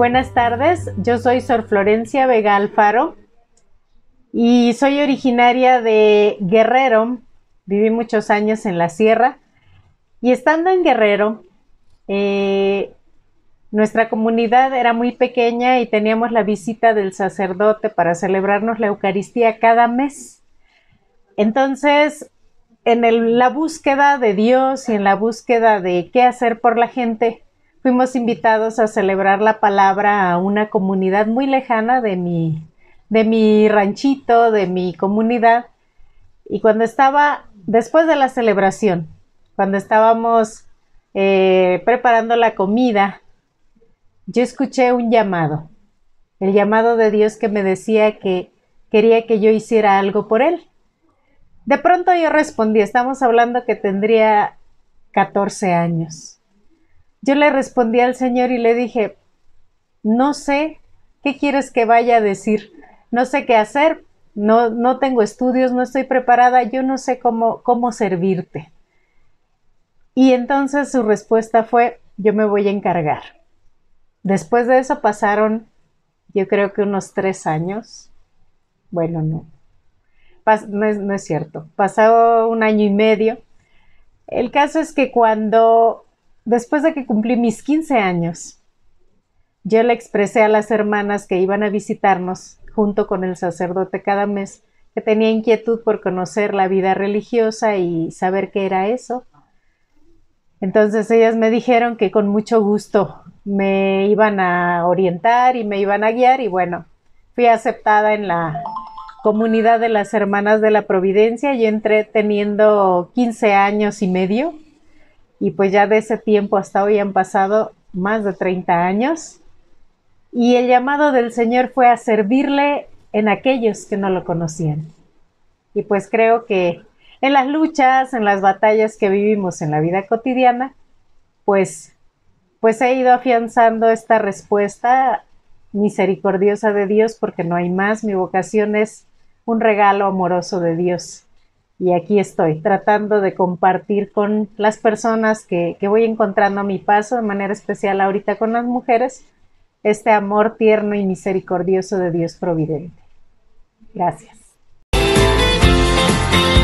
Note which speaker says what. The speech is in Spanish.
Speaker 1: buenas tardes, yo soy Sor Florencia Vega Alfaro y soy originaria de Guerrero. Viví muchos años en la sierra y estando en Guerrero, nuestra comunidad era muy pequeña y teníamos la visita del sacerdote para celebrarnos la Eucaristía cada mes. Entonces, en la búsqueda de Dios y en la búsqueda de qué hacer por la gente, fuimos invitados a celebrar la palabra a una comunidad muy lejana de mi ranchito, de mi comunidad. Y cuando estaba, después de la celebración, cuando estábamos preparando la comida, yo escuché un llamado, el llamado de Dios que me decía que quería que yo hiciera algo por Él. De pronto yo respondí, estamos hablando que tendría 14 años. Yo le respondí al Señor y le dije, no sé qué quieres que vaya a decir, no sé qué hacer, no tengo estudios, no estoy preparada, yo no sé cómo servirte. Y entonces su respuesta fue, yo me voy a encargar. Después de eso pasaron, yo creo que unos 3 años. Bueno, no es cierto. Pasó 1 año y medio. El caso es que después de que cumplí mis 15 años, yo le expresé a las hermanas que iban a visitarnos junto con el sacerdote cada mes, que tenía inquietud por conocer la vida religiosa y saber qué era eso. Entonces ellas me dijeron que con mucho gusto me iban a orientar y me iban a guiar y bueno, fui aceptada en la comunidad de las Hermanas de la Providencia. Yo entré teniendo 15 años y medio y pues ya de ese tiempo hasta hoy han pasado más de 30 años y el llamado del Señor fue a servirle en aquellos que no lo conocían. Y pues creo que en las luchas, en las batallas que vivimos en la vida cotidiana, pues he ido afianzando esta respuesta misericordiosa de Dios porque no hay más. Mi vocación es un regalo amoroso de Dios. Y aquí estoy, tratando de compartir con las personas que voy encontrando a mi paso, de manera especial ahorita con las mujeres, este amor tierno y misericordioso de Dios providente. Gracias.